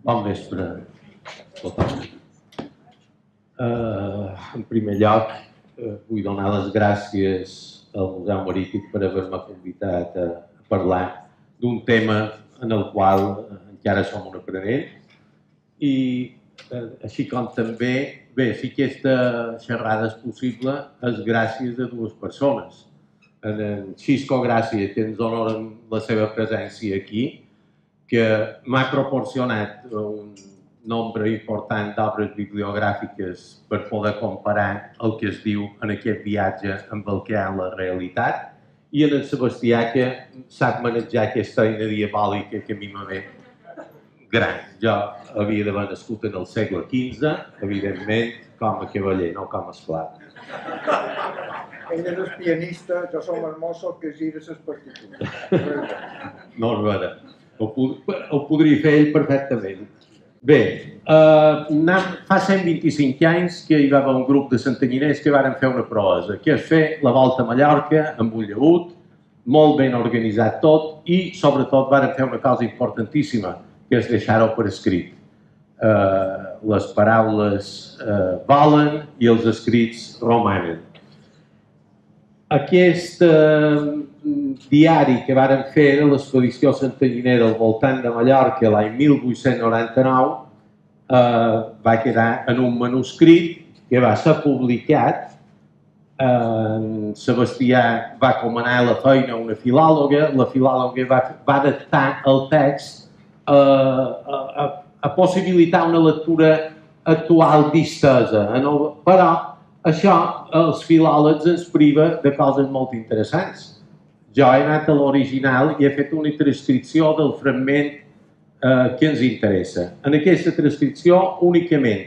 Bon vespre a tothom. En primer lloc, vull donar les gràcies al Museu Marítim per haver-me convidat a parlar d'un tema en el qual encara som un aprenent i així com també, bé, si aquesta xerrada és possible, és gràcies a dues persones. En Xisco Gràcia, que ens honoren la seva presència aquí, que m'ha proporcionat un nombre important d'obres bibliogràfiques per poder comparar el que es diu en aquest viatge amb el que hi ha en la realitat, i en el Sebastià, que sap manejar aquesta eina diabòlica que a mi me ve gran. Jo havia d'haver nascut en el segle XV, evidentment, com a cavaller, no com a esclau. Ell és el pianista, jo som el mosso que gira les partitures. No és vera. Ho podria fer ell perfectament. Bé, fa 125 anys que hi va haver un grup de santanyiners que varen fer una proesa, que és fer la volta a Mallorca amb un llaüt, molt ben organitzat tot, i sobretot varen fer una cosa importantíssima, que és deixar-ho per escrit. Les paraules volen i els escrits romanen. Aquest diari que varen fer de l'expedició santanyinera al voltant de Mallorca l'any 1899 va quedar en un manuscrit que va ser publicat. Sebastià va comanar la feina a una filòloga, la filòloga va adaptar el text a possibilitar una lectura actual distesa, però això els filòlegs ens priva de coses molt interessants. Jo he anat a l'original i he fet una transcripció del fragment que ens interessa. En aquesta transcripció únicament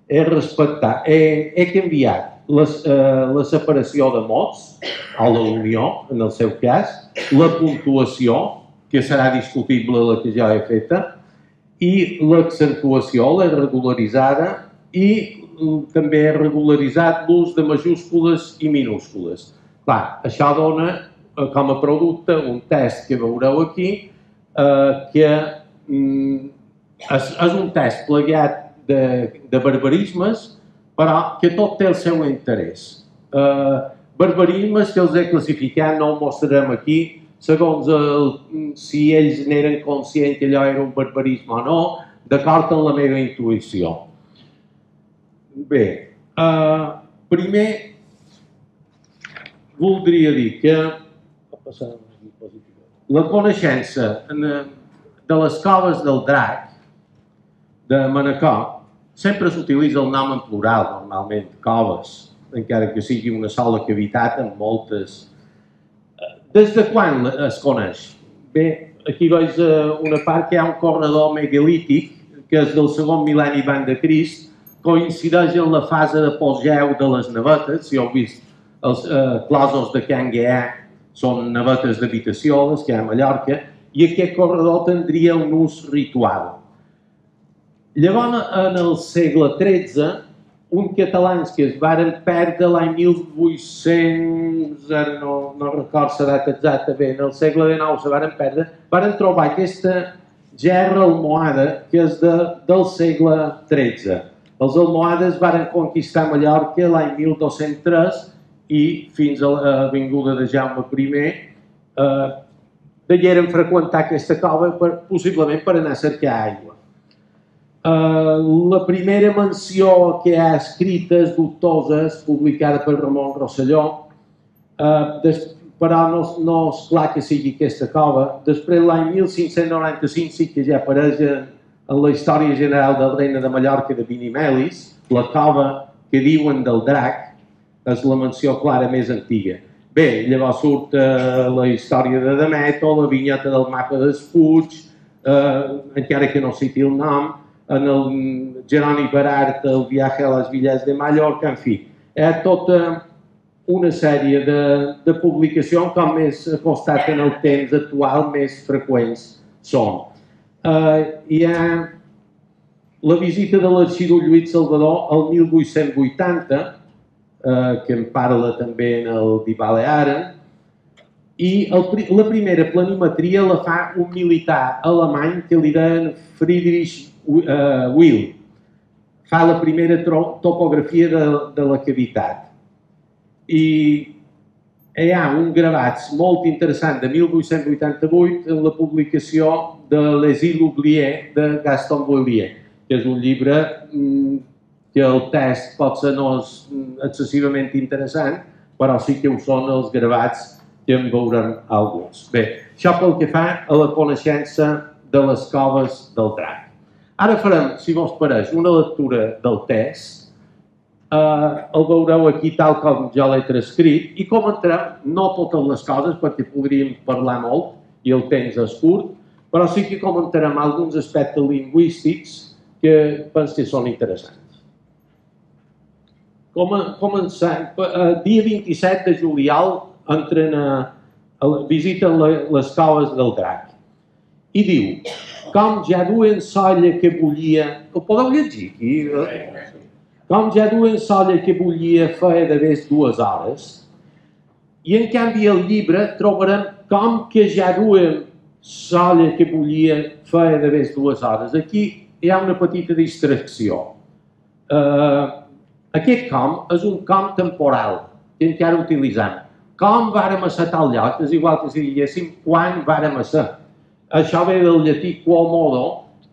he canviat la separació de mots, o la unió, en el seu cas, la puntuació, que serà discutible la que jo he feta, i l'accentuació, l'he regularitzada, i també he regularitzat l'ús de majúscules i minúscules. Clar, això dona com a producte un test que veureu aquí, que és un test plagiat de barbarismes, però que tot té el seu interès. Barbarismes que els he classificat, no ho mostrarem aquí, segons si ells n'eren conscients que allò era un barbarisme o no, d'acord amb la meva intuïció. Bé, primer voldria dir que la coneixença de les coves del Drac, de Manacor, sempre s'utilitza el nom en plural, normalment, coves, encara que sigui una sola cavitat amb moltes. Des de quan es coneix? Bé, aquí veig una part que hi ha un corredor megalític, que és del segon mil·lenni abans de Crist, coincideix en la fase d'apogeu de les navetes. Si heu vist els closos de Can Guià, són navetes d'habitació, les que hi ha a Mallorca, i aquest corredor tindria un ús ritual. Llavors, en el segle XIII, uns catalans que es varen perdre l'any 1800, no recordo la data exacta, bé, en el segle XIX se varen perdre, varen trobar aquesta gerra almohada que és del segle XIII. Els almohades varen conquistar Mallorca l'any 1203 i fins a l'avinguda de Jaume I degueren freqüentar aquesta cova possiblement per anar a cercar aigua. La primera menció que hi ha escrita és dubtosa, és publicada per Ramon Rosselló, però no és clar que sigui aquesta cova. Després, l'any 1595, sí que ja apareix en la història general del Regne de Mallorca de Binimelis, la cova que diuen del Drac, és la menció clara més antiga. Bé, llavors surt la història de Dameto, la vinyeta del mapa d'Espuig, encara que no citi el nom, en el Jeroni Berart, el viatge a les Villes de Mallorca, en fi. Hi ha tota una sèrie de publicacions, com més acostat en el temps actual, més freqüents són. Hi ha la visita de l'arxiduc Lluís Salvador el 1880, que en parla també en el Die Balearen, i la primera planimetria la fa un militar alemany que li deien Friedrich Will fa la primera topografia de la cavitat i hi ha un gravat molt interessant de 1888 en la publicació de Les Îles oubliées de Gaston Boulier, que és un llibre que el text potser no és excessivament interessant, però sí que ho són els gravats que en veurem alguns. Bé, això pel que fa a la coneixença de les coves del Drac. Ara farem, si vos pareix, una lectura del text. El veureu aquí tal com jo l'he transcrit i comentarem, no totes les coses perquè podríem parlar molt i el temps és curt, però sí que comentarem alguns aspectes lingüístics que penso que són interessants. Començant, dia 27 de juliol visiten les coves del Drac i diu: com ja duen solla que bullia... Ho podeu llegir aquí? Com ja duen solla que bullia feia d'haver 2 hores, i en canvi al llibre trobarem com que ja duen solla que bullia feia d'haver 2 hores. Aquí hi ha una petita distracció. Aquest com és un com temporal que encara utilitzem. Com vàrem a ser tal lloc, és igual que si diguéssim quan vàrem a ser. Això ve del llatí quo modo,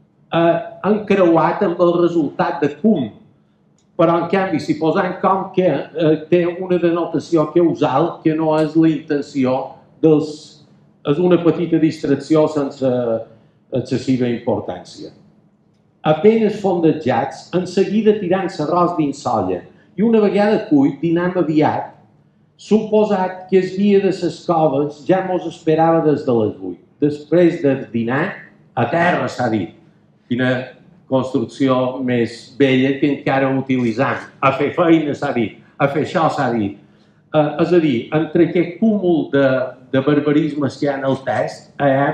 encreuat amb el resultat de cum. Però, en canvi, si posem com que té una denotació causal que no és la intenció dels... és una petita distracció sense excessiva importància. Apenes fondejats, en seguida tirant l'arròs dins solla i una vegada cuit, dinam aviat, suposat que el guia de les coves ja mos esperava des de les 8. Després de dinar, a terra, s'ha dit. Quina construcció més vella que encara utilitzam. A fer feina, s'ha dit. A fer això, s'ha dit. És a dir, entre aquest cúmul de barbarismes que hi ha en el text, hi ha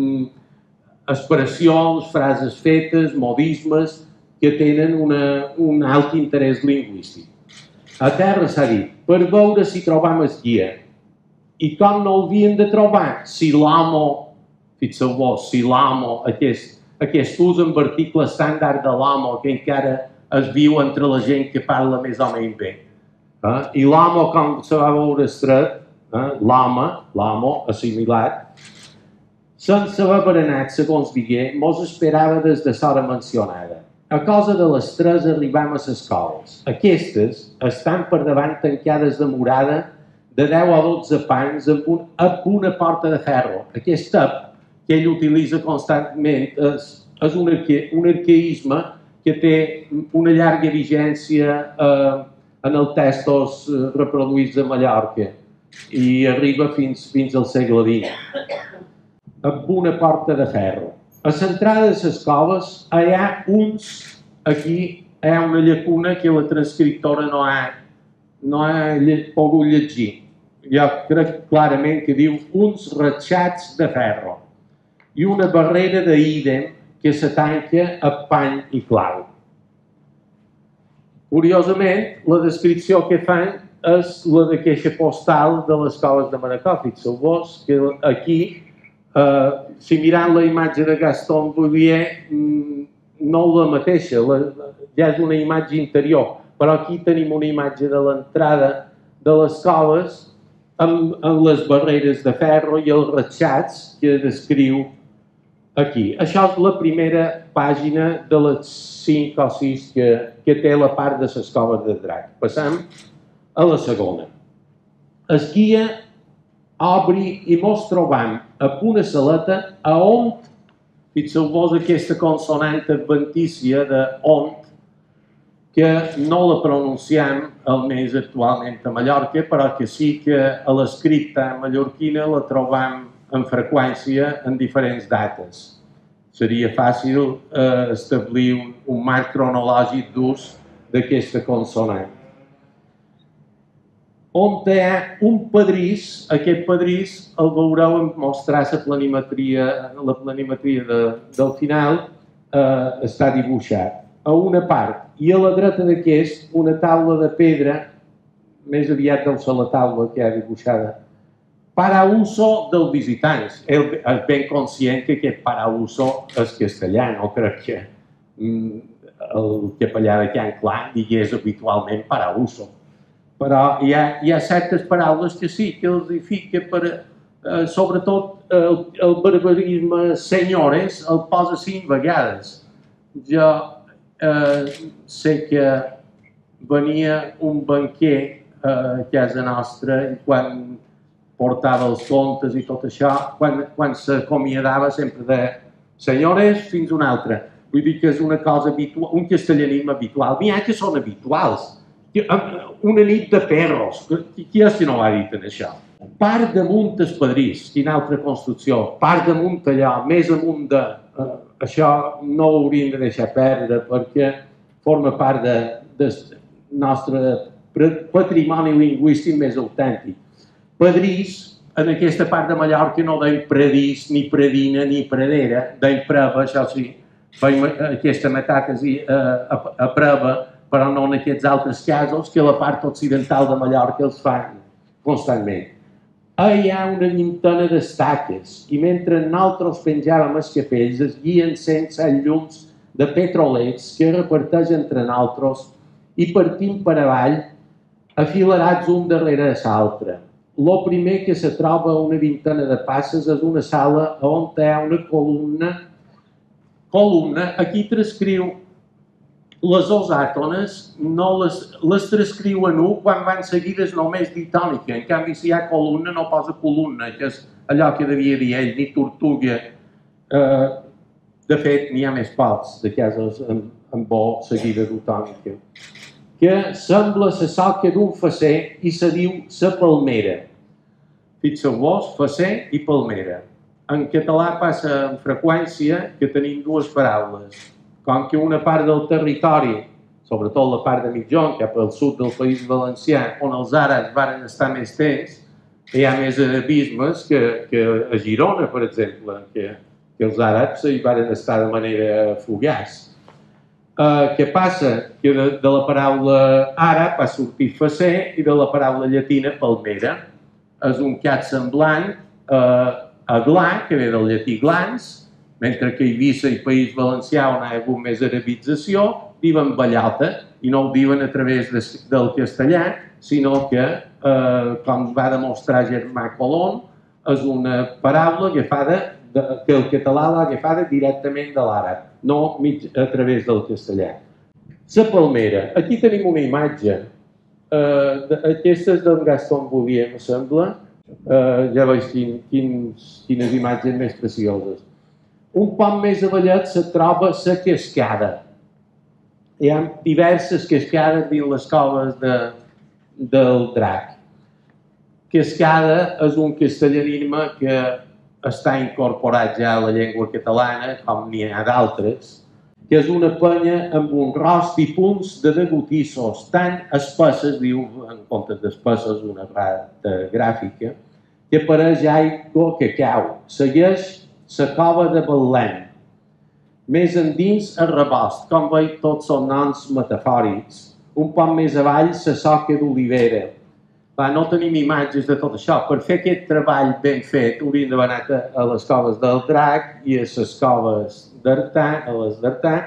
expressions, frases fetes, modismes, que tenen un alt interès lingüístic. A terra, s'ha dit, per veure si trobam el guia. I com no el havien de trobar? Si l'amo, fixeu-vos, si l'amo, aquest ús en l'article estàndard de l'amo que encara es viu entre la gent que parla més o menys bé. I l'amo, com se va veure estret, l'amo, assimilat, sense haver berenat, segons digué, mos esperava des de l'hora mencionada. A cosa de les 3 arribam a les coves. Aquestes estan per davant tancades de murada de 10 o 12 panys amb una porta de ferro. Aquest tap que ell utilitza constantment és un arcaïsme que té una llarga vigència en els textos reproduïts de Mallorca i arriba fins al segle XX, amb una porta de ferro. A l'entrada de les coves hi ha aquí hi ha una llacuna que la transcriptora no ha pogut llegir. Jo crec clarament que diu uns ratxats de ferro i una barrera d'ídem que se tanca a pany i clau. Curiosament, la descripció que fan és la de queixa postal de les coves de Manacor. Fixeu-vos que aquí, si mirant la imatge de Gaston Boulier, no la mateixa, ja és una imatge interior, però aquí tenim una imatge de l'entrada de les coves amb les barreres de ferro i els ratxats que descriu aquí. Això és la primera pàgina de les 5 o 6 que té la part de les coves de Drac. Passam a la segona. El guia obri i mos trobam a una saleta a on, fixeu-vos aquesta consonant adventícia de on, que no la pronunciam almenys actualment a Mallorca, però que sí que a l'escripta mallorquina la trobam amb freqüència en diferents dates. Seria fàcil establir un marc cronològic d'ús d'aquesta consonant. On hi ha un pedrís, aquest pedrís el veureu en mostrar la planimetria del final, està dibuixat a una part, i a la dreta d'aquest una taula de pedra, més aviat deu ser la taula que hi ha dibuixada, para uso dels visitants. Ell és ben conscient que aquest para uso és castellà, no crec que el capellà de Can Clar digués habitualment parauso. Però hi ha certes paraules que sí, que els fica sobretot el barbarisme senyores el posa 5 vegades. Jo sé que venia un banquer a casa nostra i quan portava els comptes i tot això, quan s'acomiadava sempre de senyores fins una altra. Vull dir que és una cosa habitual, un castellanisme habitual. N'hi ha que són habituals. Una nit de perros. Qui és que no ho ha dit en això? Part damunt el pedrís, quina altra construcció. Part damunt allò, més amunt de... Això no ho hauríem de deixar perdre perquè forma part del nostre patrimoni lingüístic més autèntic. Pedrís, en aquesta part de Mallorca no deim predís, ni predina, ni pradera, deim preva, això sí, feim aquesta metàtesi a preva, però no en aquests altres casos que la part occidental de Mallorca els fan constantment. Hi ha una llintana d'estaques i mentre nosaltres penjàvem els capells es guien sense llums de petrolets que reparteix entre nosaltres i partim per avall afilerats un darrere l'altre. El primer que se troba a una vintana de passes és una sala on hi ha una columna, aquí transcriu les dos àtones, no les transcriu en U quan van seguides només ditònica. En canvi, si hi ha columna, no posa columna, que és allò que devia dir ell, ni tortuga. De fet, n'hi ha més pocs de cases amb bo seguida d'utònica. Que sembla la soca d'un facer i se diu sa palmera. Fixeu-vos, facer i palmera. En català passa amb freqüència que tenim dues paraules. Com que una part del territori, sobretot la part de mitjon, cap al sud del País Valencià, on els àrabs van estar més temps, hi ha més arabismes que a Girona, per exemple, que els àrabs hi van estar de manera fugaç. Què passa? Que de la paraula àrab ha sortit facer i de la paraula llatina palmera. És un cat semblant a gla, que ve del llatí glans, mentre que a Eivissa i País Valencià, on hi ha hagut més arabització, diuen ballota, i no ho diuen a través del castellà, sinó que, com va demostrar Germà Colón, és una paraula agafada, que el català l'ha agafada directament de l'àrab, no a través del castellà. La palmera. Aquí tenim una imatge. Aquesta és d'en Gaston Bouvier, em sembla. Ja veig quines imatges més precioses. Un poc més avallat se troba la cascada. Hi ha diverses cascades dins les coves del Drac. Cascada és un castellanisme que està incorporat ja a la llengua catalana, com n'hi ha d'altres, que és una penya amb un rost i punts de degotissos tan espesses, diu, en comptes d'espesses, una rata gràfica, que apareix aigua que cau. Segueix la cova de Betlem. Més endins el rebost, com veig tots són noms metafòrics. Un poc més avall la soca d'olivera. No tenim imatges de tot això. Per fer aquest treball ben fet hauríem d'haver anat a les coves del Drac i a les coves d'Artà, a les d'Artà,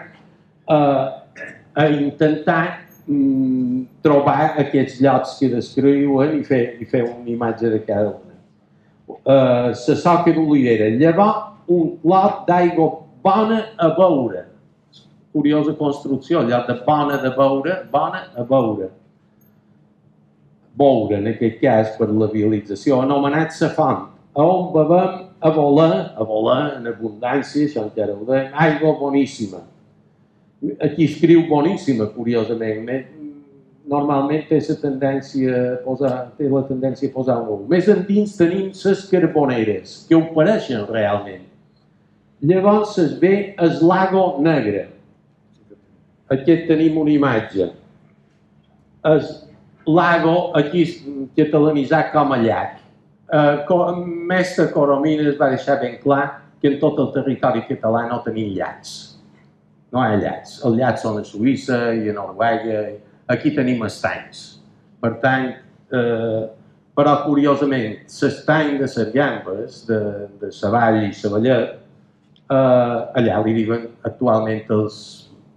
a intentar trobar aquests llocs que descriuen i fer una imatge de cada una. La soca d'olivera. Llavors, un clot d'aigua bona a beure. Curiosa construcció, allò de bona de beure, bona a beure. Beure, en aquest cas, per la vialització, anomenat sa font, on bevem a voler en abundància, això encara ho deim, aigua boníssima. Aquí escriu boníssima, curiosament. Normalment té la tendència a posar un U. Més endins tenim les carboneres, que ho pareixen realment. Llavors es ve el lago negre. Aquí tenim una imatge. El lago, aquí catalanitzat com a llac. Mestre Coromines va deixar ben clar que en tot el territori català no tenim llacs. No hi ha llacs. Els llacs són a Suïssa i a Noruega. Aquí tenim estanys. Per tant, però curiosament, l'estany de les Gambes, de Savall i Savallet, allà li diuen actualment els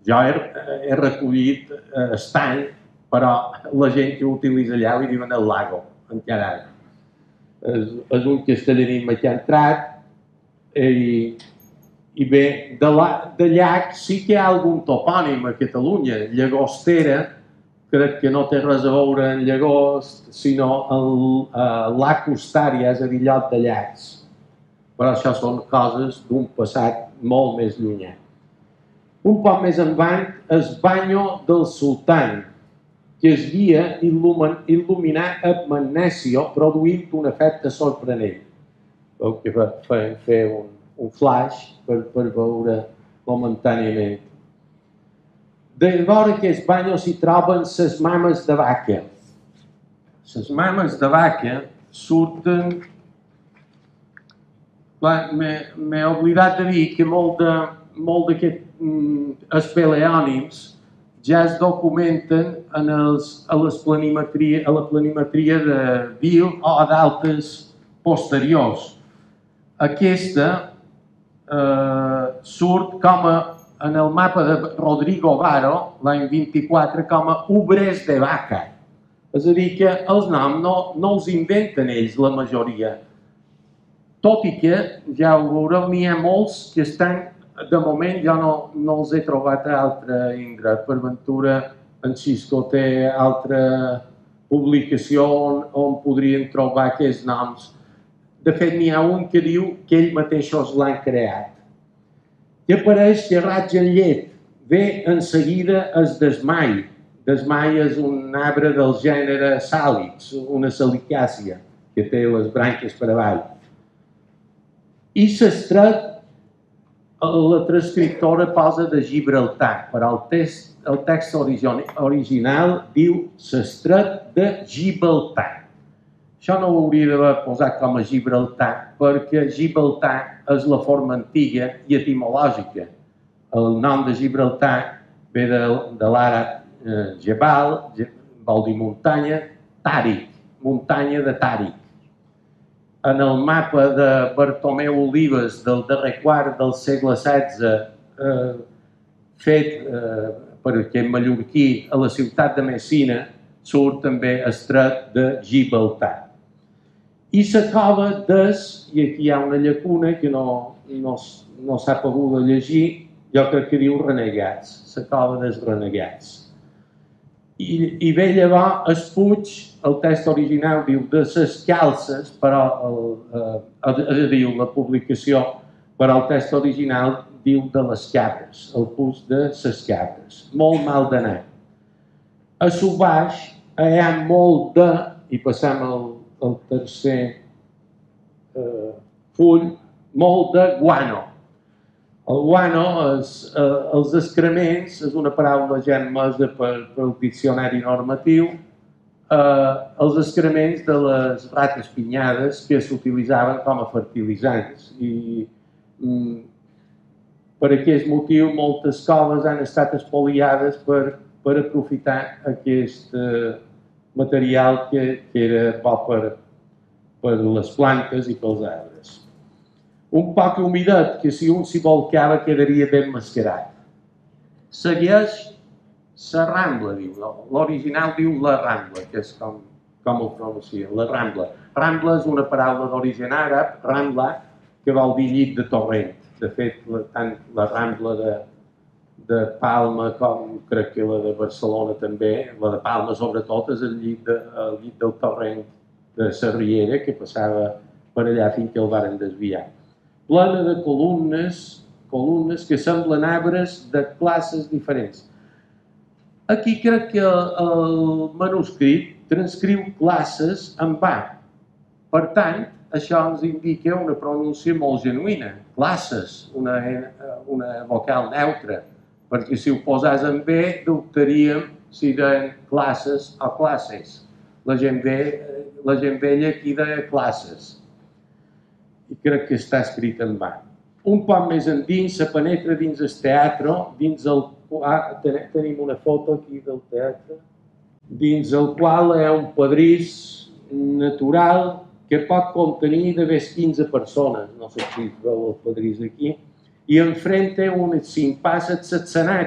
Jo he recollit estany, però la gent que ho utilitza allà li diuen el lago, encara ara. És un castellanisme que ha entrat i bé, de llac sí que hi ha algun topònim a Catalunya. Llagostera, crec que no té res a veure amb llagost, sinó el lac Costària, és a dir, lloc de llacs. Però això són coses d'un passat molt més llunyà. Un poc més endavant, el Banyo del Sultán, que es guia il·luminar amb magnesio, produint un efecte sorprenent. Veu que fer un flash per veure momentàniament. De vora aquest banyo s'hi troben les mames de vaca. Les mames de vaca surten... M'he oblidat de dir que molt d'aquests paleònims ja es documenten a la planimetria de Bill o d'altres posteriors. Aquesta surt en el mapa de Rodrigo Varo, l'any 24, com a ubres de vaca. És a dir, que els noms no els inventen ells, la majoria. Tot i que, ja ho veureu, n'hi ha molts que estan, de moment jo no els he trobat a altre indret. Per ventura, en Xisco té altra publicació on podrien trobar aquests noms. De fet, n'hi ha un que diu que ells mateixos l'han creat. I apareix que raig en llet. Ve en seguida el desmai. Desmai és un arbre del gènere sàlix, una salicàcia, que té les branques per avall. I s'estret, la transcriptora posa de Gibraltar, però el text original diu s'estret de Gibraltar. Això no ho hauria d'haver posat com a Gibraltar, perquè Gibraltar és la forma antiga i etimològica. El nom de Gibraltar ve de l'àrab Jebal, vol dir muntanya, Tàric, muntanya de Tàric. En el mapa de Bartomeu Olives del darrer quart del segle XVI, fet per aquest mallorquí a la ciutat de Messina, surt també estret de Gibraltar. I la cova i aquí hi ha una llacuna que no s'ha pogut llegir, jo crec que diu Renegats, la cova dels Renegats. I ve llavors el puig, el text original diu de les calces, però diu la publicació, però el text original diu de les cabres, el puig de les cabres. Molt mal d'anar. A su baix hi ha molt de, i passam al tercer full, molt de guano. El guano, els excrements, és una paraula ja admesa pel diccionari normatiu, els excrements de les rates pinyades que s'utilitzaven com a fertilitzants. I per aquest motiu moltes coves han estat espoliades per aprofitar aquest material que era bo per les plantes i pels arbres. Un poc humidat, que si un s'hi volcava quedaria ben mascarat. Segueix la Rambla, diu. L'original diu la Rambla, que és com ho pronuncia, la Rambla. Rambla és una paraula d'origen àrab, Rambla, que vol dir llit de torrent. De fet, tant la Rambla de Palma com crec que la de Barcelona també, la de Palma sobretot és el llit del torrent de la Riera que passava per allà fins que el varen desviar. Plena de columnes que semblen arbres de classes diferents. Aquí crec que el manuscrit transcriu classes en va. Per tant, això ens indica una pronúncia molt genuïna. Classes, una vocal neutra, perquè si ho posàs en B, dubtaríem si deien classes o classes. La gent vella aquí deia classes. I crec que està escrit en va. Un poc més endins, se penetra dins el teatre, tenim una foto aquí del teatre, dins el qual hi ha un pedrís natural que pot contenir de més 15 persones, no sé si veu el pedrís aquí, i enfrente on s'impassa l'escenari,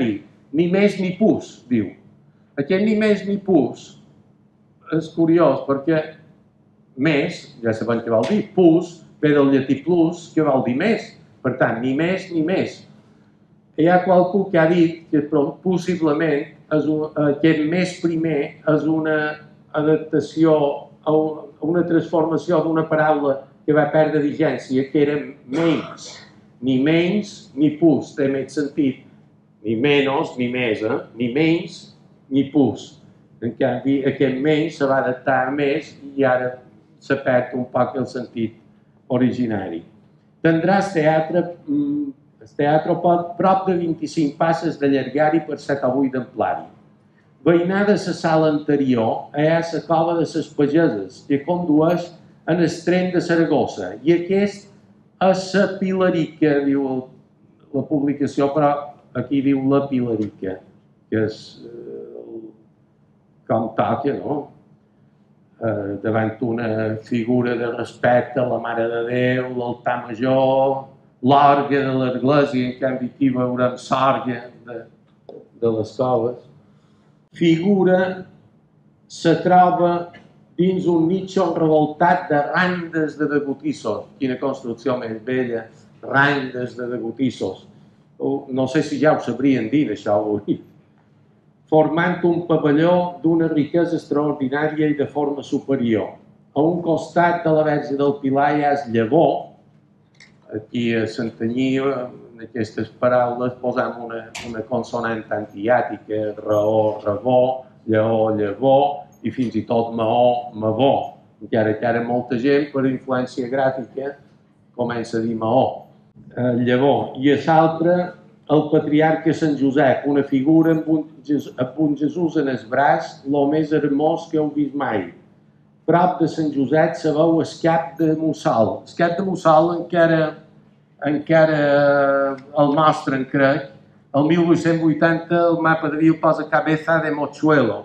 ni més ni pus, diu. Aquest ni més ni pus és curiós perquè més, ja sabem què vol dir, pus ve del llatí plus, que vol dir més. Per tant, ni més ni més. Hi ha qualcú que ha dit que possiblement aquest més primer és una adaptació a una transformació d'una paraula que va perdre vigència, que era menys. Ni menys ni pus, té més sentit. Ni menys ni més, ni menys ni pus. En canvi, aquest menys se va adaptar a més i ara se perd un poc el sentit originari. Tindràs teatre prop de 25 passes de llargari per 7 o 8 d'amplari. Veïnada la sala anterior, hi ha la cova de les Pageses, que condueix en el tren de Saragossa. I aquest és la Pilarica, diu la publicació, però aquí diu la Pilarica, que és com toca, no? Davant una figura de respecte a la Mare de Déu, l'altar major, l'orgue de l'església, en canvi aquí veurem l'orgue de les coves. Figura se troba dins un nínxol revoltat de randes de degotissos. Quina construcció més bella, randes de degotissos. No sé si ja ho sabrien dir, això avui. Formant un pavelló d'una riquesa extraordinària i de forma superior. A un costat de la Verge del Pilar hi ha el llavor. Aquí a Santanyí, en aquestes paraules, posem una consonant antiàtica, raó, rabó, lleó, llavor, i fins i tot maó, mavó. Encara que ara molta gent, per influència gràfica, comença a dir maó. Llavor. I a l'altre, el patriarca Sant Josep, una figura amb un Jesús en el braç, el més hermós que heu vist mai. Prop de Sant Josep se veu el cap de Mussol. El cap de Mussol encara el mostren, crec. El 1880 el mapa de Viu posa cabeza de mochuelo.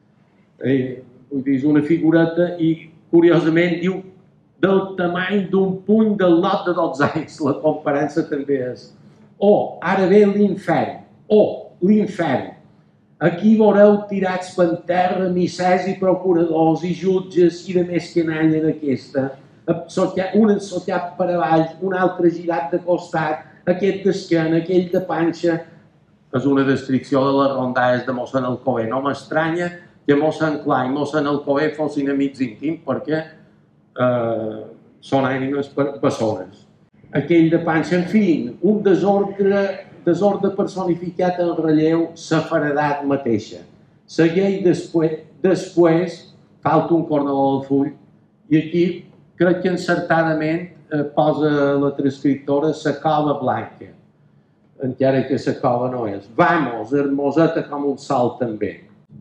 Vull dir, és una figureta i, curiosament, diu del tamany d'un puny del lot de 12 anys. La comparança també és. Ara ve l'infern. L'infern. Aquí veureu tirats per terra missers i procuradors i jutges i de més canalla d'aquesta. Un ensocat per avall, un altre girat de costat, aquest d'esquena, aquell de panxa. És una descripció de les rondalles de mossèn Alcover. No m'estranya que mossèn Clar i mossèn Alcover fossin amics íntims perquè són ànimes bessones. Aquell de panxa, en fi, un desordre personificat en relleu, la feredat mateixa. Segueix després, falta un cornaló del full, i aquí crec que encertadament posa la transcriptora la cova blanca, encara que la cova no és. Vamos, hermoseta com un sol també.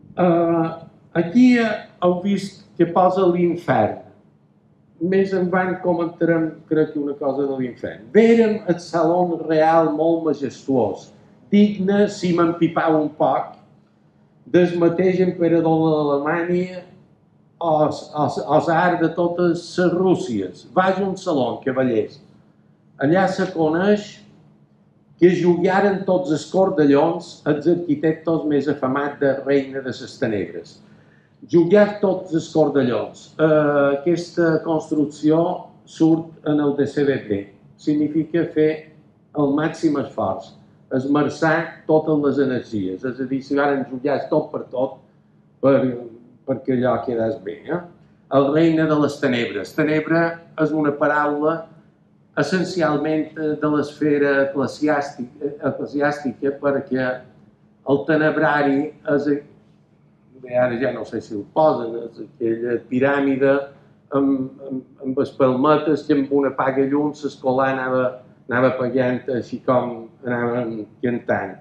Aquí heu vist que posa l'infern. Més endavant comentarem, crec que una cosa de l'infern. Vérem el saló real molt majestuós, digne, si m'empipau un poc, del mateix emperador d'Alemanya o tsar de totes les Rússies. Vaig a un saló, cavallers. Allà se coneix que jugaren tots els cordellons els arquitectes més afamats de Reina de les Tenebres. Jugar tots els cordellons. Aquesta construcció surt en el DCBT. Significa fer el màxim esforç, esmerçar totes les energies. És a dir, si varen jugar tot per tot perquè allò quedés bé. El reina de les tenebres. Tenebra és una paraula essencialment de l'esfera eclesiàstica perquè el tenebrari és ara ja no sé si el posen, és aquella piràmide amb les palmetes que amb una paga llum l'escolar anava pagant així com anaven cantant.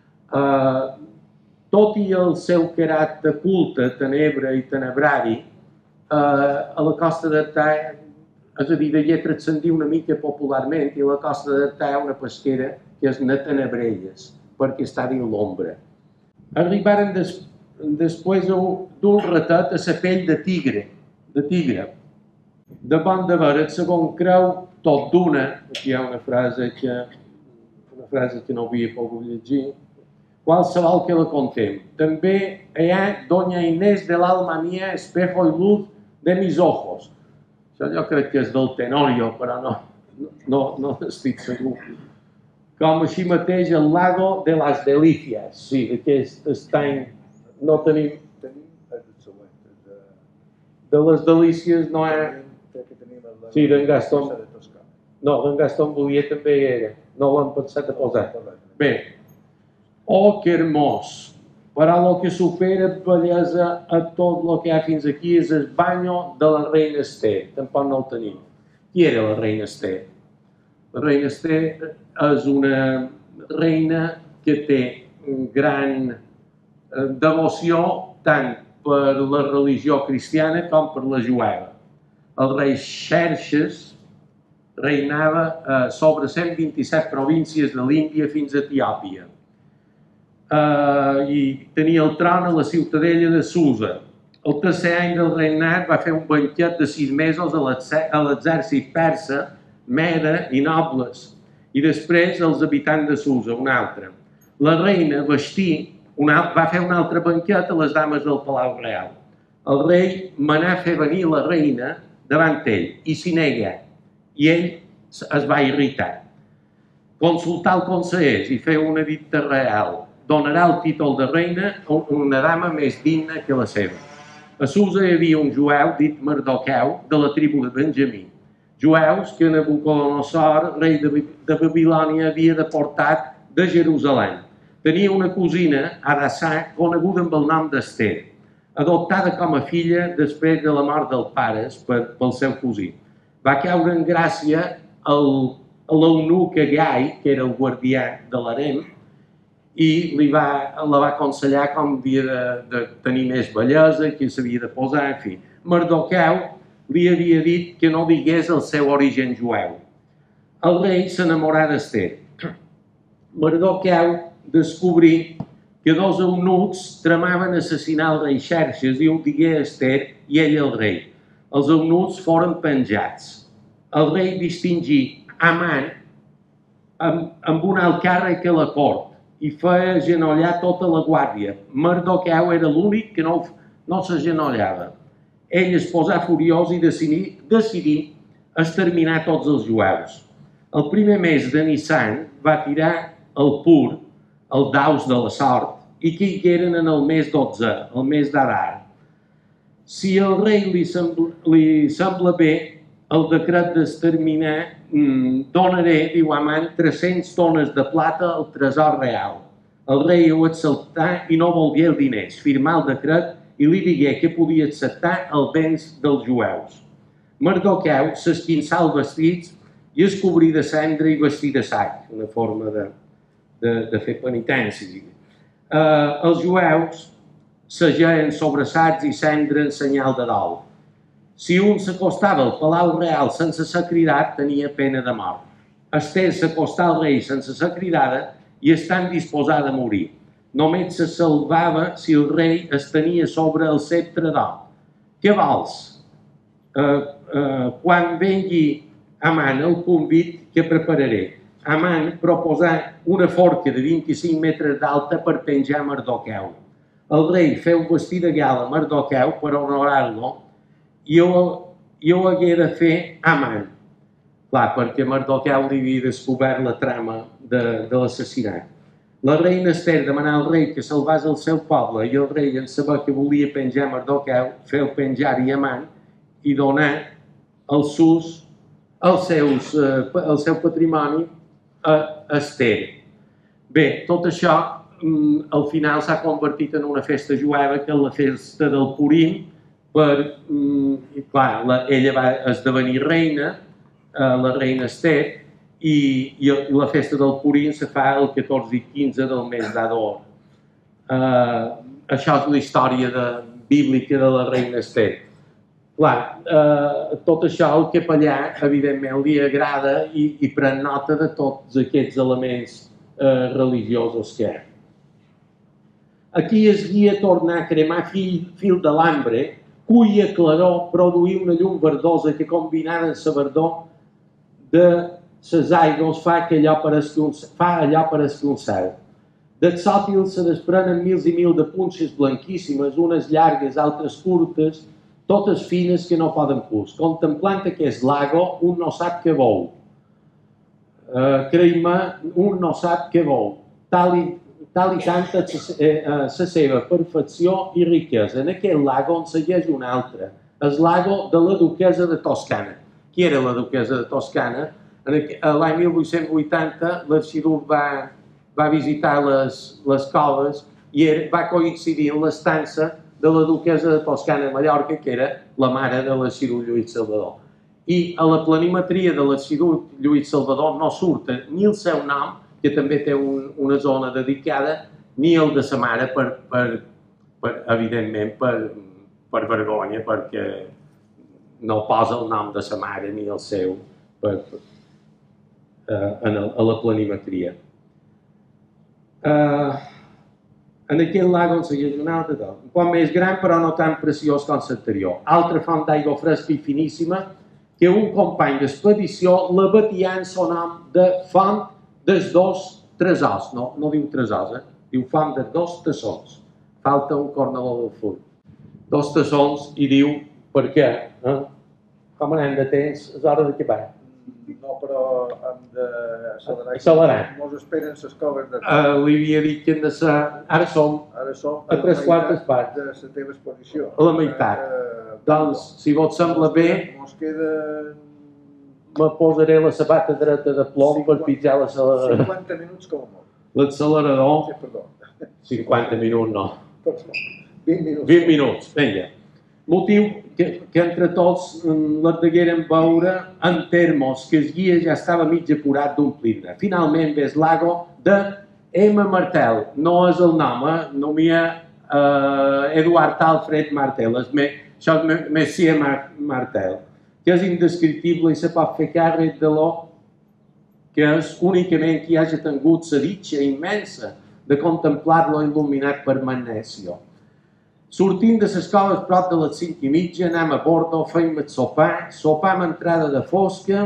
Tot i el seu caràcter culte, tenebra i tenebrari, a la Costa d'Artà, és a dir, de lletra transcendir una mica popularment, i a la Costa d'Artà hi ha una pesquera que és Natenebrelles, perquè està dins l'ombra. Arribaren després d'un ratet a la pell de tigre. Davant de veure el segon creu tot d'una, aquí hi ha una frase que no havia pogut llegir, qualsevol que la contem. També hi ha Doña Inés del alma mía, espejo y luz de mis ojos. Això jo crec que és del Tenorio, però no estic segur. Com així mateix el Lago de las Delicias. Sí, d'aquest estany no tenim... Tenim el següent. De les Delícies no hi ha... Sí, d'en Gaston. No, d'en Gaston Boulier també hi era. No l'han pensat a posar. Bé. Oh, que hermós! Però el que supera bellesa a tot el que hi ha fins aquí és el banyo de la reina Esther. Tampoc no el tenim. Qui era la reina Esther? La reina Esther és una reina que té gran devoció tant per la religió cristiana com per la jueva. El rei Xerxes reinava sobre 127 províncies de l'Índia fins a Etiòpia. I tenia el tron a la ciutadella de Susa. El tercer any del regnat va fer un banquet de 6 mesos a l'exèrcit persa, mede i nobles, i després els habitants de Susa, un altre. La reina va fer un altre banquet a les dames del Palau Real. El rei manà fer venir la reina davant ell i s'hi nega, i ell es va irritar. Consultar els consellers i fer un edicte real. Donarà el títol de reina a una dama més digna que la seva. A Susa hi havia un jueu dit Mardoqueu de la tribu de Benjamí. Jueus que Nabucodonosor, rei de Babilònia, havia deportat de Jerusalem. Tenia una cosina, Adassà, coneguda amb el nom d'Ester, adoptada com a filla després de la mort dels pares pel seu cosí. Va caure en gràcia a l'eunuc Agai, que era el guardià de l'harem, i la va aconsellar com havia de tenir més bellesa, que s'havia de posar, en fi. Mardoqueu li havia dit que no digués el seu origen jueu. El rei s'enamorà d'Ester. Mardoqueu descobrí que 2 eunucs tramaven assassinar el rei Xerxes i ho digué a Ester i ell el rei. Els eunucs foren penjats. El rei distingí Amant amb un alt càrrec a la cort i feia agenollar tota la guàrdia. Mardoqueu era l'únic que no s'agenollava. Ell es posà furiós i decidí exterminar tots els jueus. El primer mes de Nissan va tirar el pur, el daus de la sort, i caigueren en el mes 12, el mes d'Adar. Si al rei li sembla bé el decret d'exterminar, donaré, diu Amant, 300 tones de plata al tresor real. El rei ho acceptà i no volgué els diners, firmà el decret i li digué que podia acceptar els béns dels jueus. Mardoqueu s'esquinçà els vestits i es cobrí de cendra i vestir de sac, una forma de fer penitència. Els jueus segeien sobrassats i cendra en senyal de dol. Si un s'acostava al Palau Real sense ser cridat, tenia pena de mort. Ester s'acostà al rei sense ser cridada i estant disposada a morir. Només se salvava si el rei es tenia sobre el ceptre d'or. Què vols? Quan vengui Amant el convit que prepararé. Amant proposà una forca de 25 metres d'alta per penjar Mardoqueu. El rei feu vestir de gala Mardoqueu per honorar-lo i ho hagué de fer Amant. Clar, perquè Mardoqueu li havia descobert la trama de l'assassinat. La reina Ester demanà al rei que salvés el seu poble i el rei, en saber que volia penjar Mardoqueu, feu penjar-hi Amant i donar el seu patrimoni a Ester. Bé, tot això al final s'ha convertit en una festa jueva que és la festa del Purim, ella va esdevenir reina, la reina Ester, i la festa del Purim se fa el 14 i 15 del mes d'Ador. Això és la història bíblica de la reina Ester. Clar, tot això al capellà, evidentment, li agrada i pren nota de tots aquests elements religiosos que hi ha. Aquí es guia tornar a cremar fil d'alambre, cuia claror, produir una llum verdosa que combinada amb la verdor de les aigües fa allò pareixer un cel. Del sòtil se desprenen mils i mil de punxes blanquíssimes, unes llargues, altres curtes, totes fines que no poden plus. Contemplant aquest lago, un no sap què vol. Creiem-me, un no sap què vol. Tal i tanta la seva perfecció i riquesa. En aquest lago en segueix un altre, el lago de la duquesa de Toscana. Qui era la duquesa de Toscana? L'any 1880 l'arxiduc va visitar les coves i va coincidir en l'estança de la duquesa de Toscana a Mallorca, que era la mare de l'arxiduc Lluís Salvador. I a la planimetria de l'arxiduc Lluís Salvador no surt ni el seu nom, que també té una zona dedicada, ni el de sa mare, evidentment, per vergonya, perquè no posa el nom de sa mare ni el seu a la planimetria. En aquest lago en segueix un altre, un poc més gran però no tan preciós com l'anterior. Altra font d'aigua fresca i finíssima que un company d'expedició la batia en son nom de font dels dos tresors. No diu tresors, diu font dels dos tassons. Falta un cornaló del furt. Dos tassons i diu per què? Com anem de temps? És hora d'acabar. No, però hem d'accelerar. Accelerar. Ens esperen les coves de... Li havia dit que hem de ser... Ara som a 3/4 parts. De la teva exposició. A la meitat. Doncs, si vos sembla bé, ens queden... me posaré la sabata dreta de plom per pitjar l'accelerador. 50 minuts com a molt. L'accelerador... Sí, perdó. 50 minuts no. 20 minuts. 20 minuts, vinga. Motiu que entre tots les deguérem veure en termos que el guia ja estava mig apurat d'omplir-ne. Finalment ve el lago de M. Martel. No és el nom, nomia Eduard Alfred Martel. Això és Monsieur Martel, que és indescriptible i se pot fer càrrec de lo que és únicament qui hagi tingut la ditxa immensa de contemplar-lo il·luminat per Magnesio. Sortint de les coves prop de les 5:30, anem a Bordo, feim el sopar amb entrada de fosca.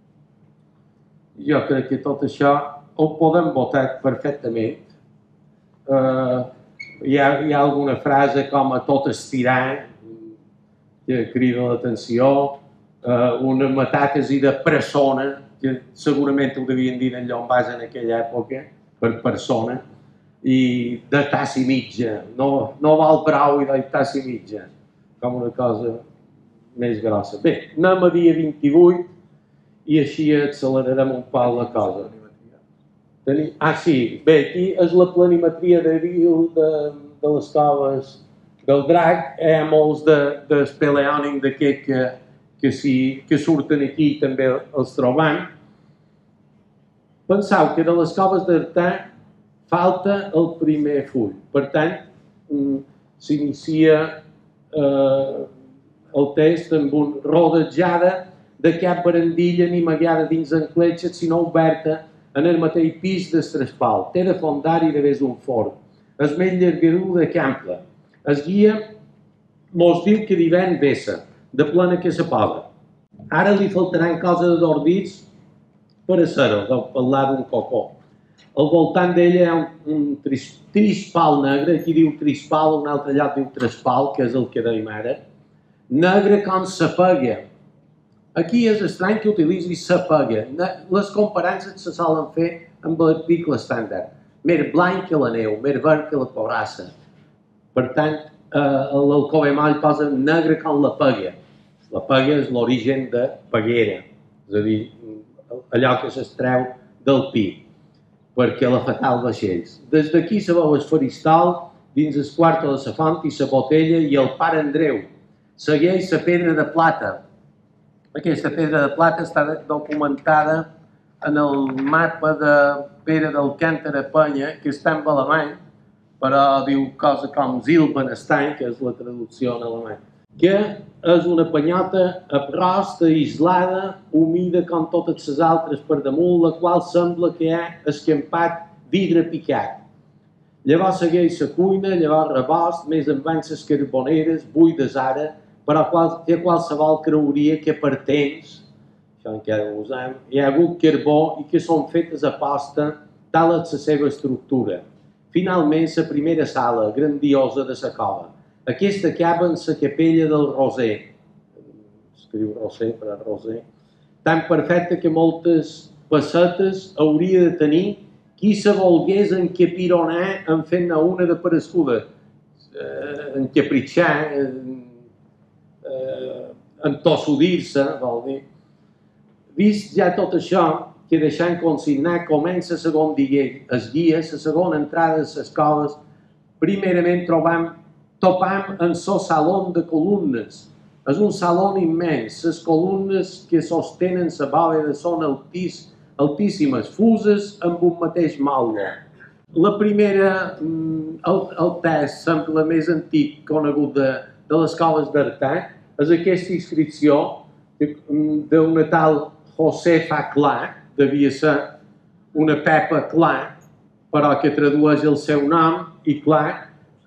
Jo crec que tot això ho podem votar perfectament. Hi ha alguna frase com a tot estirar, que crida l'atenció, una metàtesi de persona, que segurament ho devien dir en Llombàs en aquella època, per persona, i de tassa i mitja. No val prou i de tassa i mitja, com una cosa més grossa. Bé, anem a dia 28 i així accelerarem un poc la cosa. Sí, bé, aquí és la planimetria de les coves del Drac. Hi ha molts d'espeleònim d'aquest que surten aquí i també els trobam. Penseu que de les coves d'Artà falta el primer full. Per tant, s'inicia el text amb una rodejada de cap barandilla ni amagada dins encletxes, sinó oberta en el mateix pis d'estrespal. Té de fondar i de ves un forn. És més llargaruda que ample. El guia mos diu que d'hivern vessa, de plena que se posa. Ara li faltaran coses d'ordits per a ser-ho, de parlar d'un cocó. Al voltant d'ella hi ha un trispal negre, aquí diu trispal, un altre lloc diu trespal, que és el que dèiem ara. Negre com s'apaga. Aquí és estrany que utilitzi s'apaga. Les comparances se solen fer amb l'article estàndard. Més blanc que la neu, més verd que la porrassa. Per tant, l'Alcover Moll posa negre com la paga. La paga és l'origen de paguera, és a dir, allò que s'estreu del pi, perquè la fa tal vaixells. Des d'aquí se veu el faristol, dins el quarto de la font i la botella i el pare Andreu. Segueix la pedra de plata. Aquesta pedra de plata està documentada en el mapa de Pere d'Alcàntara Penya, que està en alemany, però diu cosa com Silbenstein, que és la traducció en alemany, que és una penyota aprosta, aislada, humida com totes les altres per damunt, la qual sembla que ha escampat vidre picat. Llavors segueix la cuina, llavors rebost, més envant les carboneres, buides ara, però que qualsevol creuria que per temps, això encara ho usem, hi ha hagut carbó i que són fetes a posta, tal és la seva estructura. finalment la primera sala grandiosa de la cova. Aquesta acaba en la capella del Roser, escriu Roser per a Roser, tan perfecta que moltes pessetes hauria de tenir qui se volgués encapironar en fent-ne una de parescuda, encapritxar, entossudir-se, vol dir. Vist ja tot això, que deixant consignat comença segon diguer es guia, la segona entrada a les coves, primerament topam en el saló de columnes. És un saló immens, les columnes que sostenen la bòveda són altíssimes, fuses amb un mateix motlle. La primera, el test sembla més antic conegut de les coves d'Artà, és aquesta inscripció d'una tal Josefa Clar, devia ser una Pepa Clar, però que tradueix el seu nom i Clar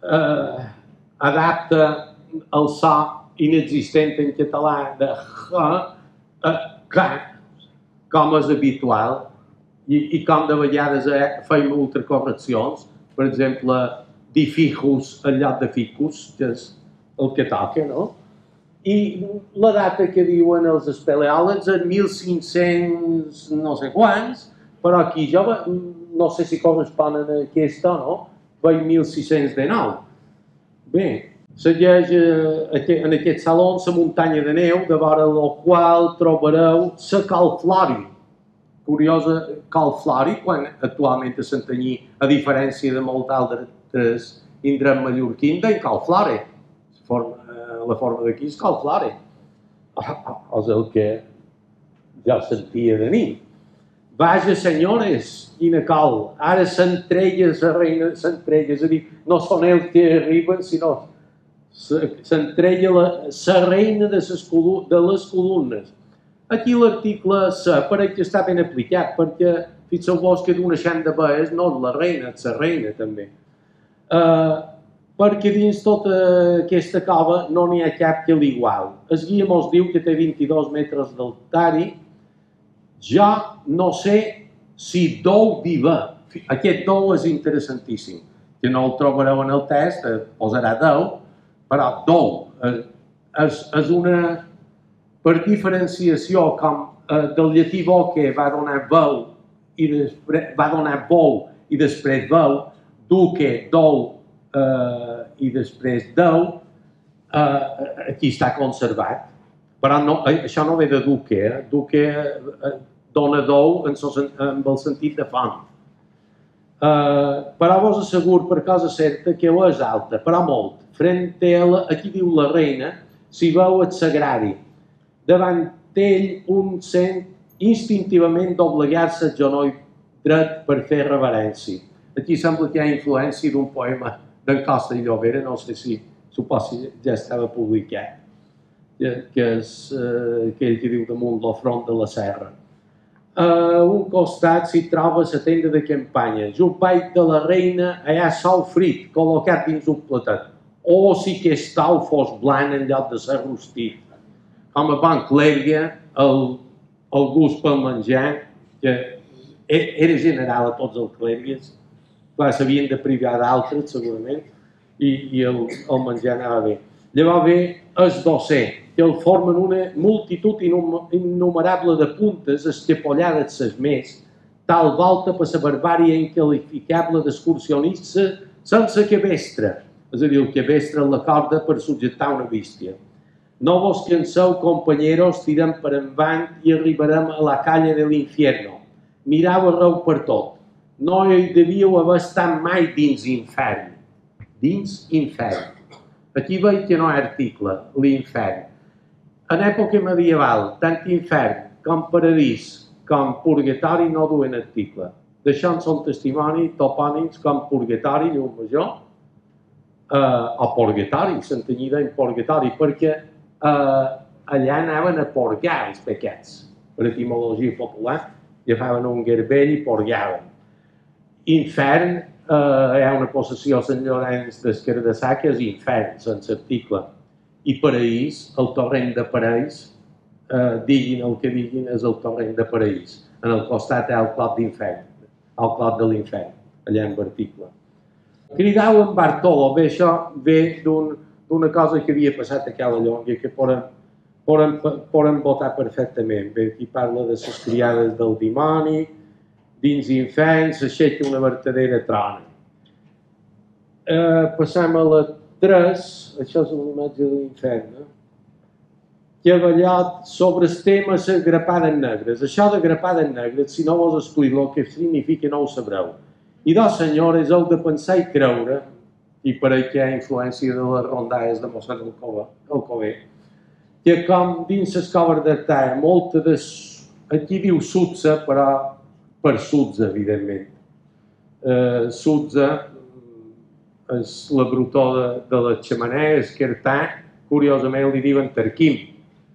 adapta el so inexistent en català de K, com és habitual, i com de vegades feim ultracorreccions, per exemple, dir ficus en lloc de ficus, que és el que toca, no? I la data que diuen els espeleòlegs és 1500 no sé quants, però aquí jo no sé si correspon a aquesta o no, veig 1619. Bé, segueix en aquest saló la muntanya de neu, de vora la qual trobareu la Cal Flori. Curiosa Cal Flori, quan actualment a Santanyí, a diferència de molts altres indrets mallorquins, deien Cal Flori. La forma d'aquí és Cal Flori. És el que ja sentia de mi. Vaja, senyores, quina cal. Ara s'entrella la reina, s'entrella, és a dir, no són ells que arriben, sinó s'entrella la reina de les columnes. Aquí l'article C pareix que està ben aplicat, perquè fixeu-vos que d'una xant de vees no és la reina, és la reina també. Perquè dins tota aquesta cova no n'hi ha cap que l'igual. El guia mos diu que té 22 metres d'altari. Jo no sé si dou viva. Aquest dou és interessantíssim, que no el trobareu en el test, posarà dou, però dou és una, per diferenciació, com del llatí voce va donar veu i va donar bou i després veu, duque, dou, i després deu, aquí està conservat. Però això no ve de duque, duque dona dou en el sentit de font. Però vos asseguro per cosa certa que és alta, però molt. Frente a ella, aquí diu la reina, s'hi veu el sagrari. Davant ell un sent instintivament doblegar-se el genoll dret per fer reverència. Aquí sembla que hi ha influència d'un poema d'en Costa i Llobera, no sé si ja estava publicat, que és aquell que diu damunt del front de la serra. A un costat s'hi troba la tenda de campanya, jupall de la reina, allà sol frit, col·locat dins un platet. O si aquest ou fos blanc en lloc de ser rostit. Com a bon clergue, el gust pel menjar, que era general a tots els clergues, clar, s'havien de privar d'altres, segurament, i el menjar anava bé. Llavors ve el docer, que el formen una multitud innumerable de puntes escapollades ses més, tal volta per la barbària inqualificable d'excursionista sense cabestre, és a dir, el cabestre en la corda per subjectar una bístia. No vos canseu, companyeros, tirem per endavant i arribarem a la calle de l'infierno. Mirau arreu per tot. No hi devíeu haver estat mai dins infern. Dins infern. Aquí veig que no hi ha article, l'infern. En època medieval, tant infern com paradís com purgatori no duen article. D'això en són testimoni topònims com purgatori, llum major, o purgatori, Santanyí deien purgatori, perquè allà anaven a purgar els pecats. Per etimologia popular, agafaven un garbell i purgaven. Infern, hi ha una possessió a Sant Llorenç d'Escardassà que és infern, sense article. I paraís, el torrent de Paraís, diguin el que diguin, és el torrent de Paraís. En el costat hi ha el clot d'infern, el clot de l'infern, allà en article. Cridau en Bartolo, bé, això ve d'una cosa que havia passat a Cala Llonga que poden votar perfectament. Bé, aquí parla de les criades del dimoni, dins l'infern s'aixeca una vertadera trona. Passem a la 3, això és una imatge de l'infern, que ha ballat sobre el tema de grapades negres. Això de grapades negres, si no vos explico el que significa, no ho sabreu. I dos senyores heu de pensar i creure, i per aquí hi ha influència de les rondalles de mossèn Alcover, que com dins les coves d'artà, molta de... Aquí diu Sutza, però per Sutza, evidentment. Sutza és la brutó de la xemeneia, és que artà, curiosament li diuen Tarquim.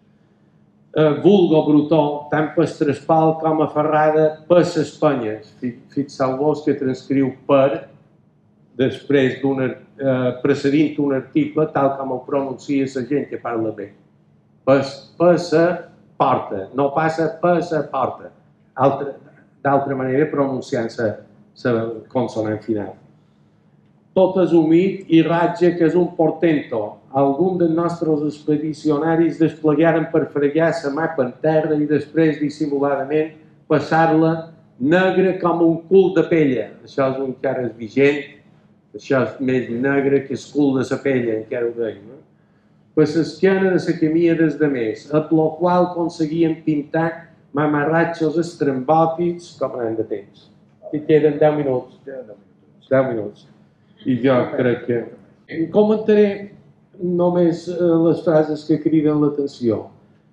Vulgo brutó, tant per Traspal com a Ferrada, per les penyes. Fixeu-vos que transcriu per, després precedint un article, tal com el pronuncia la gent que parla bé. Per la porta, no passa per la porta. D'altra manera, pronunciant la consonant final. Tot és humit i ratja que és un portento. Alguns dels nostres expedicionaris desplegaran per fregar la mapa en terra i després, dissimuladament, passar-la negra com un cul de pella. Això és encara és vigent, això és més negre que el cul de la pella, encara ho deim. Per l'esquena de la camilla des de més, amb la qual aconseguien pintar mamarratxos estrambòtics com eren de temps. I queden 10 minuts. 10 minuts. I jo crec que... Comentaré només les frases que criden l'atenció.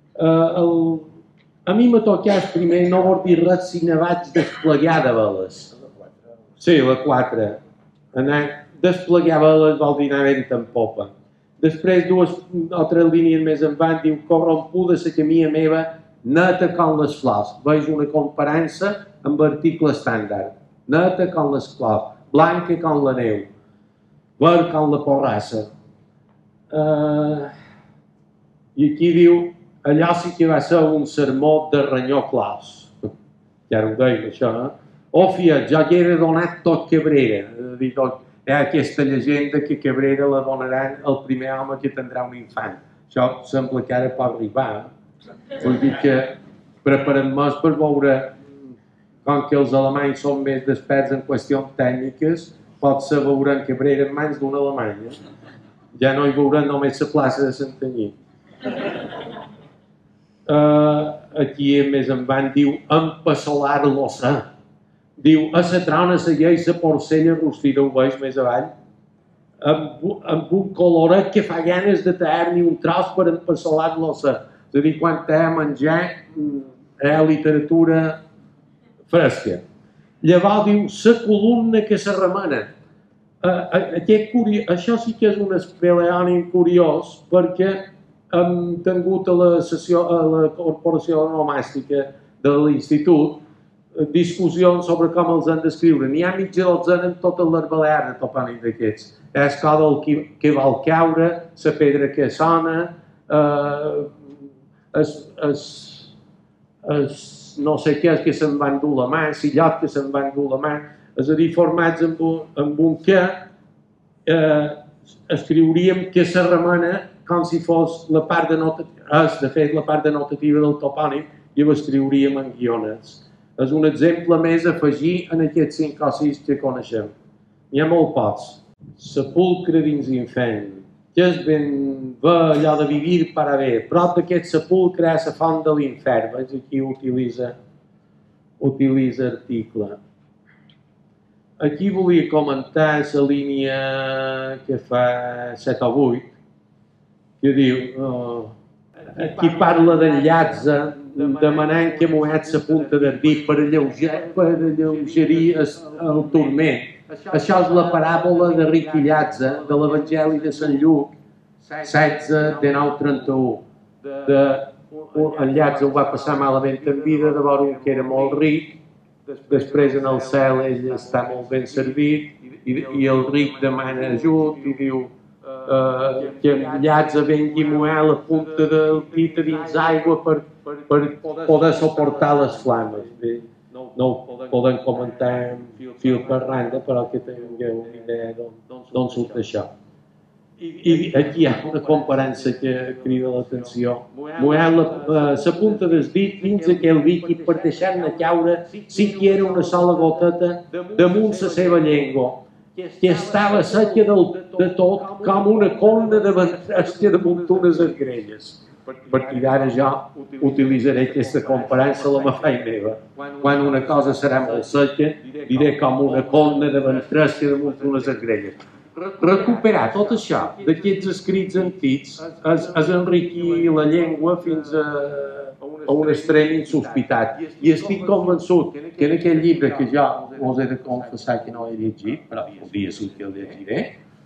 A mi m'ha tocat primer, no vol dir res si ne vaig desplegar de veles. Sí, la 4. Anar desplegar veles vol dir anar vent en popa. Després, 2 o 3 línies més en van, diu corrompuda la camilla meva, neta com les flors. Veig una comparança amb l'article estàndard. Neta com les flors, blanca com la neu, verd com la porrassa. I aquí diu, allò sí que va ser un sermó de Renyó Claus. Ja ho deim, això, no? Òfia, jo hi he donat tot Cabrera. Hi ha aquesta llegenda que Cabrera la donaran al primer home que tindrà un infant. Això sembla que ara pot arribar. Vull dir que preparem-nos per veure, com que els alemanys són més desperts en qüestions tècniques, potser veuran Cabrera en mans d'una alemanya. Ja no hi veuran només la plaça de Santanyí. Aquí més en van diu empassolar l'ossa. Diu, a la trona segueix la porcella rostida, ho veig més avall, amb un coloret que fa ganes de tallar-n'hi un tros per empassolar l'ossa. És a dir, quan t'ha de menjar, hi ha literatura fresca. Llavors diu, la columna que se remena. Això sí que és un espeleònim curiós perquè hem tingut a la corporació onomàstica de l'institut discussions sobre com els han d'escriure. N'hi ha mitja dotzena en totes les balears de topònim d'aquests. És còdol que vol caure, la pedra que sona, no sé què és que se'n van dur la mà, sillot que se'n van dur la mà, és a dir, formats amb un que escriuríem que se remena com si fos la part denotativa, és de fet la part denotativa del topònim i ho escriuríem en guionets. És un exemple més a afegir en aquests 5 o 6 que coneixem. N'hi ha molt pocs. Sepulcre dins l'infern. Que és ben bé allò de vivir para bé. Prop d'aquest sepulcre és la font de l'infern. Veig aquí utilitza article. Aquí volia comentar la línia que fa 7 o 8, que diu, aquí parla del Llàtzer, demanant que moet la punta d'ardit per alleugerir el turment. Això és la paràbola de Ric i Llàtzer, de l'Evangeli de Sant Lluc, 16, 19, 31. El Llàtzer ho va passar malament en vida, de veure un que era molt ric, després en el cel ell està molt ben servit i el ric demana ajut i diu que el Llàtzer vengui a moer la punta del pit dins aigua per poder suportar les flames. no ho podem comentar en fil per randa, però que tingueu una idea d'on surt això. I aquí hi ha una comparança que crida l'atenció. Moel s'apunta des dit fins a que el líquid per deixar-ne caure siquiera una sola goteta damunt la seva llengua, que estava seca de tot com una corna de ventrèstia damunt unes argrelles. A partir d'ara jo utilitzaré aquesta comparança a la meva meva. Quan una cosa serà molt seca, diré com una corna de ventrèstia damunt unes argrelles. Recuperar tot això d'aquests escrits antics és enriquir la llengua fins a un extrem insospitat. I estic convençut que en aquell llibre que jo us he de confessar que no he llegit, però un dia sí que el llegiré,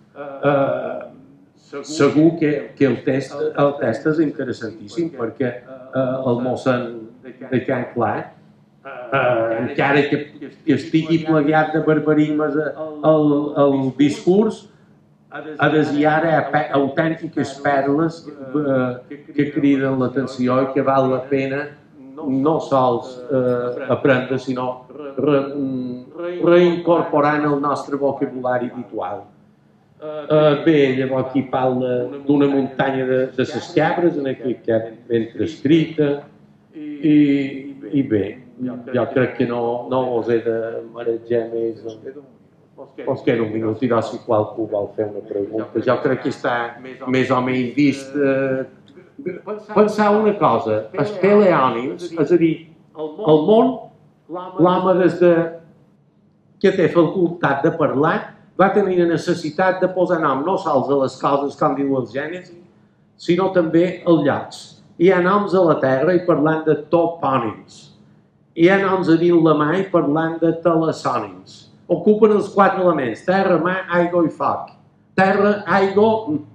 segur que el test és interessantíssim perquè el mossèn de Can Clar, encara que estigui plagat de barbarismes el discurs, ha desviat autèntiques perles que criden l'atenció i que val la pena no sols aprendre, sinó reincorporar en el nostre vocabulari habitual. Bé, llavors aquí parla d'una muntanya de les cabres, en aquest cas ben escrita, i bé, jo crec que no us he de marejar més. Us queda un minut i si qualcú vol fer una pregunta. Jo crec que està més o menys vist. Pensar una cosa, els paleònims, és a dir, el món, l'home que té facultat de parlar, va tenir la necessitat de posar nom no sols a les coses, com diu el Gènesi, sinó també als llocs. Hi ha noms a la terra i parlant de topònims. Hi ha noms a dins la mà i parlant de telesònims. Ocupen els 4 elements: terra, mà, aigua i foc. Terra, aigua,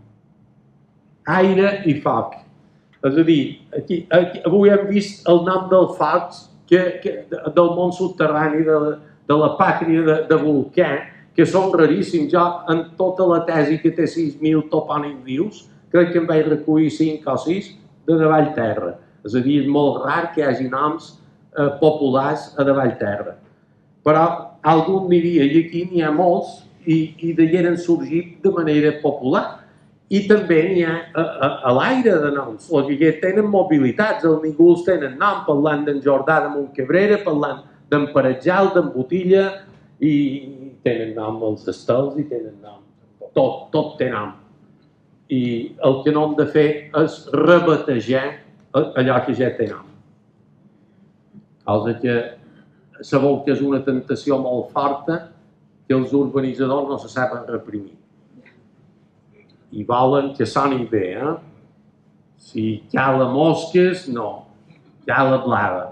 aire i foc. És a dir, avui hem vist el nom del foc del món subterrani, de la pàtria de Vulcà, que són raríssims. Jo, en tota la tesi que té 6.000 topònims vius, crec que en vaig recollir 5 o 6 de davall terra. És a dir, és molt rar que hi hagi noms populars a davall terra. Però algú diria, i aquí n'hi ha molts, i d'ahir sorgit de manera popular. I també n'hi ha a l'aire de noms. Els que tenen mobilitats, els ninguls tenen nom, parlant d'en Jordà de Montcabrera, parlant d'en Paratjal, d'en Botilla, i tenen nom els estels i tenen nom. Tot té nom. I el que no hem de fer és rebatejar allò que ja té nom. Cosa que sabeu que és una tentació molt forta que els urbanitzadors no se saben reprimir. I volen que soni bé, Si cala mosques, no. Cala blava.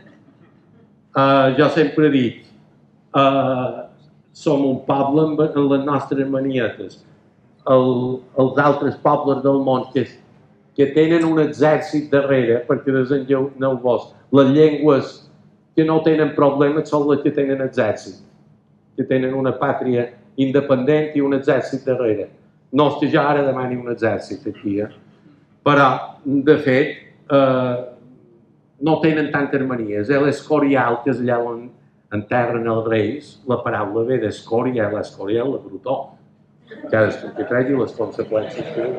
Jo sempre dic, som un poble amb les nostres manietes. Els altres pobles del món que tenen un exèrcit darrere, perquè desenlleu-vos, les llengües que no tenen problemes són les que tenen exèrcit, que tenen una pàtria independent i un exèrcit darrere. No és que jo ara demani un exèrcit aquí, però, de fet, no tenen tantes manies. L'escorial, que és allà on enterren els reis, la paraula ve d'escòria, l'escòria és la brutó. Cadascú que tregui les conseqüències que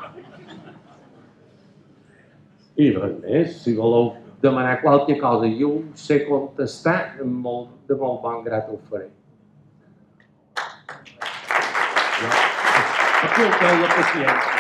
I res més, si voleu demanar qualque cosa i jo sé contestar, de molt bon grat ho faré. Aquí ho creu la paciència.